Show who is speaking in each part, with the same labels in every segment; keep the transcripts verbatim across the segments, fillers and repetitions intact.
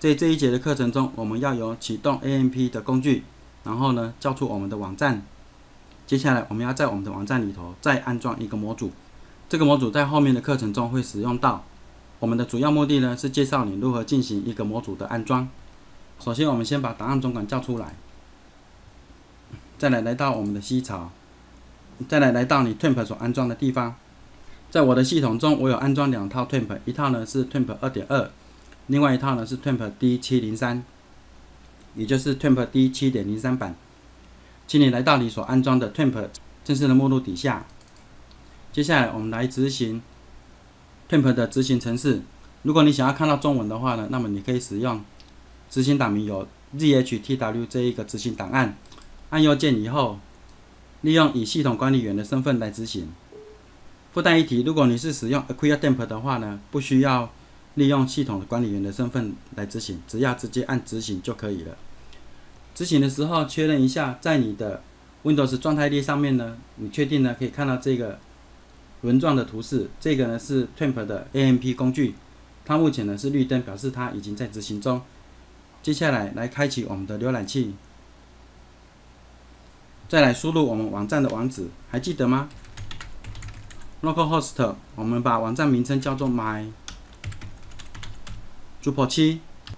Speaker 1: 在这一节的课程中，我们要有启动 A M P 的工具，然后呢叫出我们的网站。接下来我们要在我们的网站里头再安装一个模组，这个模组在后面的课程中会使用到。我们的主要目的呢是介绍你如何进行一个模组的安装。首先我们先把档案总管叫出来，再来来到我们的 C 槽，再来来到你 temp 所安装的地方。在我的系统中，我有安装两套 temp， 一套呢是 temp 二点二， 另外一套呢是 temp D 七零三， 也就是 temp D 七点零三 版。请你来到你所安装的 temp 正式的目录底下。接下来我们来执行 temp 的执行程式。如果你想要看到中文的话呢，那么你可以使用执行档名有 Z H T W 这一个执行档案，按右键以后，利用以系统管理员的身份来执行。附带一提，如果你是使用 Acquire Temp 的话呢，不需要利用系统的管理员的身份来执行，只要直接按执行就可以了。执行的时候确认一下，在你的 Windows 状态列上面呢，你确定呢可以看到这个轮状的图示，这个呢是 Temp 的 A M P 工具，它目前呢是绿灯，表示它已经在执行中。接下来来开启我们的浏览器，再来输入我们网站的网址，还记得吗？ localhost 我们把网站名称叫做 my Drupal 七。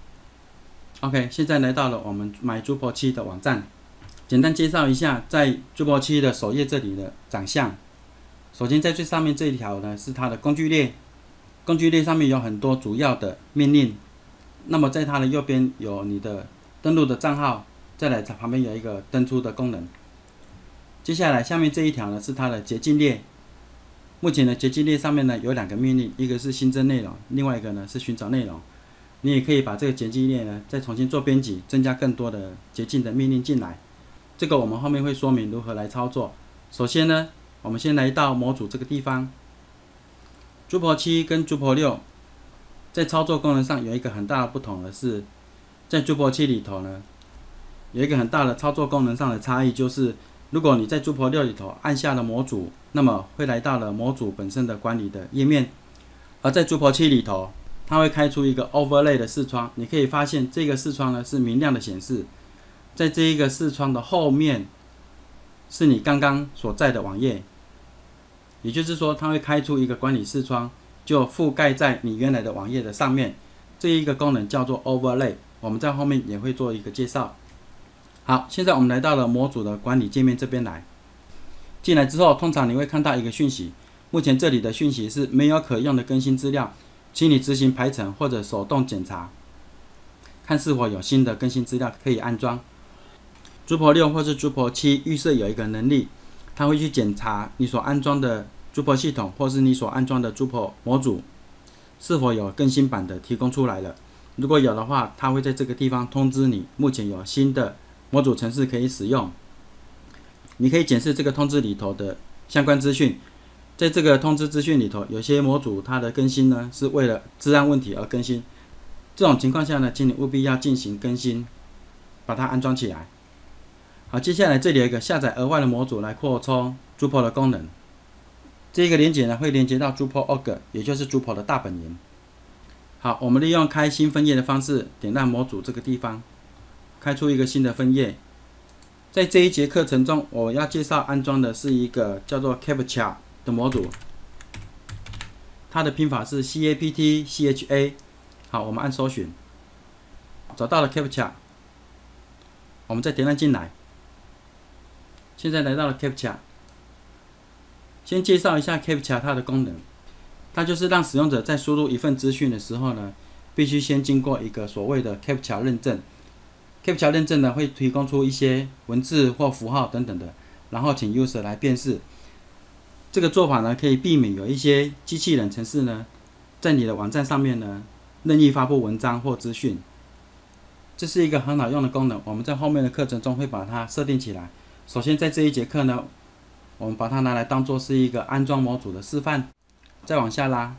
Speaker 1: OK， 现在来到了我们 my Drupal 七的网站。简单介绍一下在 Drupal 七的首页这里的长相。首先在最上面这一条呢是它的工具列，工具列上面有很多主要的命令。那么在它的右边有你的登录的账号，再来旁边有一个登出的功能。接下来下面这一条呢是它的捷径列。目前的捷径列上面呢有两个命令，一个是新增内容，另外一个呢是寻找内容。你也可以把这个捷径列呢再重新做编辑，增加更多的捷径的命令进来。这个我们后面会说明如何来操作。首先呢，我们先来到模组这个地方。Drupal 七跟 Drupal 六在操作功能上有一个很大的不同的是，在 Drupal 七里头呢，有一个很大的操作功能上的差异，就是如果你在 Drupal 六里头按下了模组，那么会来到了模组本身的管理的页面。而在 Drupal 七里头，它会开出一个 Overlay 的视窗，你可以发现这个视窗呢是明亮的显示，在这一个视窗的后面是你刚刚所在的网页，也就是说它会开出一个管理视窗，就覆盖在你原来的网页的上面。这一个功能叫做 Overlay， 我们在后面也会做一个介绍。好，现在我们来到了模组的管理界面这边来。进来之后，通常你会看到一个讯息，目前这里的讯息是没有可用的更新资料，请你执行排程或者手动检查，看是否有新的更新资料可以安装。Drupal 六或是 Drupal 七预设有一个能力，它会去检查你所安装的 Drupal 系统或是你所安装的 Drupal 模组是否有更新版的提供出来了。如果有的话，它会在这个地方通知你目前有新的模组程式可以使用。你可以检视这个通知里头的相关资讯。在这个通知资讯里头，有些模组它的更新呢是为了治安问题而更新，这种情况下呢，请你务必要进行更新，把它安装起来。好，接下来这里有一个下载额外的模组来扩充 Drupal 的功能。这个连结呢会连接到 Drupal.org， 也就是 Drupal 的大本营。好，我们利用开新分页的方式，点亮模组这个地方，开出一个新的分页。在这一节课程中，我要介绍安装的是一个叫做 Captcha 的模组，它的拼法是 C A P T C H A。好，我们按搜寻，找到了 Captcha， 我们再点亮进来。现在来到了 Captcha， 先介绍一下 Captcha 它的功能。它就是让使用者在输入一份资讯的时候呢，必须先经过一个所谓的 Captcha 认证。Captcha 认证呢会提供出一些文字或符号等等的，然后请 user 来辨识。这个做法呢可以避免有一些机器人程式呢在你的网站上面呢任意发布文章或资讯。这是一个很好用的功能，我们在后面的课程中会把它设定起来。首先在这一节课呢，我们把它拿来当做是一个安装模组的示范。再往下拉，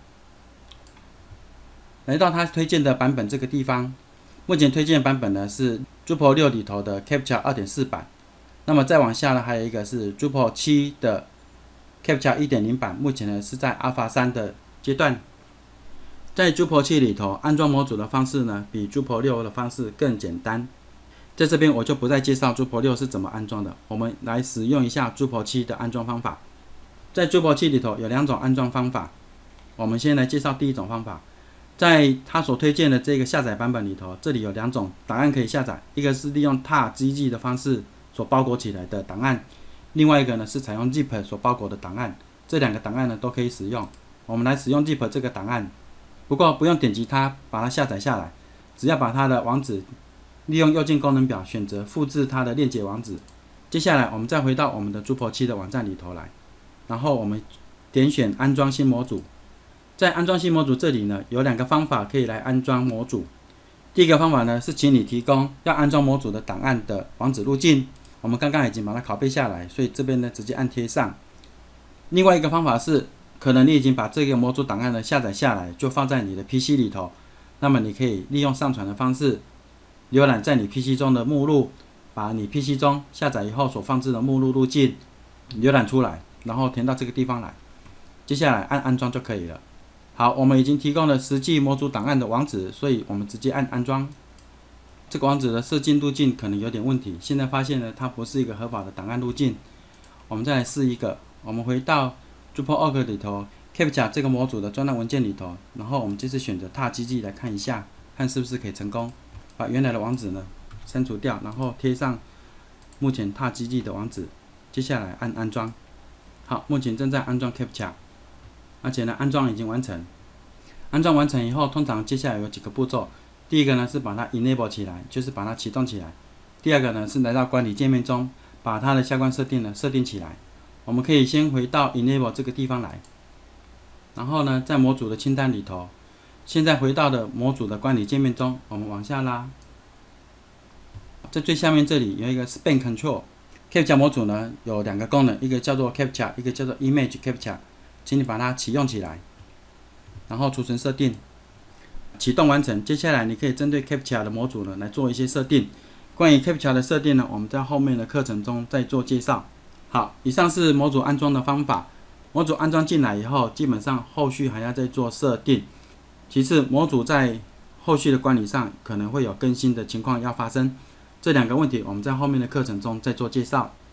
Speaker 1: 来到它推荐的版本这个地方，目前推荐版本呢是 Drupal 六里头的 Captcha 二点四 版。那么再往下呢，还有一个是 Drupal 七的 Captcha 一点零 版，目前呢是在 Alpha 三的阶段。 在 Drupal 七里头安装模组的方式呢，比 Drupal 六的方式更简单。在这边我就不再介绍 Drupal 六是怎么安装的，我们来使用一下 Drupal 七的安装方法。在 Drupal 七里头有两种安装方法，我们先来介绍第一种方法。在他所推荐的这个下载版本里头，这里有两种档案可以下载，一个是利用 tar G G 的方式所包裹起来的档案，另外一个呢是采用 zip 所包裹的档案。这两个档案呢都可以使用。我们来使用 zip 这个档案，不过不用点击它把它下载下来，只要把它的网址利用右键功能表选择复制它的链接网址。接下来我们再回到我们的 Drupal 七的网站里头来，然后我们点选安装新模组。在安装新模组这里呢，有两个方法可以来安装模组。第一个方法呢是请你提供要安装模组的档案的网址路径，我们刚刚已经把它拷贝下来，所以这边呢直接按贴上。另外一个方法是，可能你已经把这个模组档案呢下载下来，就放在你的 P C 里头，那么你可以利用上传的方式，浏览在你 P C 中的目录，把你 P C 中下载以后所放置的目录路径浏览出来，然后填到这个地方来，接下来按安装就可以了。好，我们已经提供了实际模组档案的网址，所以我们直接按安装。这个网址的设计路径可能有点问题，现在发现呢它不是一个合法的档案路径。我们再来试一个，我们回到 Drupal org 里头 Captcha 这个模组的专栏文件里头，然后我们这次选择 tar G G 来看一下，看是不是可以成功。把原来的网址呢删除掉，然后贴上目前 tar G G 的网址，接下来按安装。好，目前正在安装 Captcha， 而且呢安装已经完成。安装完成以后，通常接下来有几个步骤。第一个呢是把它 enable 起来，就是把它启动起来。第二个呢是来到管理界面中，把它的相关设定呢设定起来。我们可以先回到 enable 这个地方来，然后呢在模组的清单里头，现在回到的模组的管理界面中，我们往下拉，在最下面这里有一个 Span Control。Captcha 模组呢有两个功能，一个叫做 Captcha， 一个叫做 Image Captcha， 请你把它启用起来，然后储存设定，启动完成。接下来你可以针对 Captcha 的模组呢来做一些设定。关于 Captcha 的设定呢，我们在后面的课程中再做介绍。好，以上是模组安装的方法。模组安装进来以后，基本上后续还要再做设定。其次，模组在后续的管理上可能会有更新的情况要发生，这两个问题我们在后面的课程中再做介绍。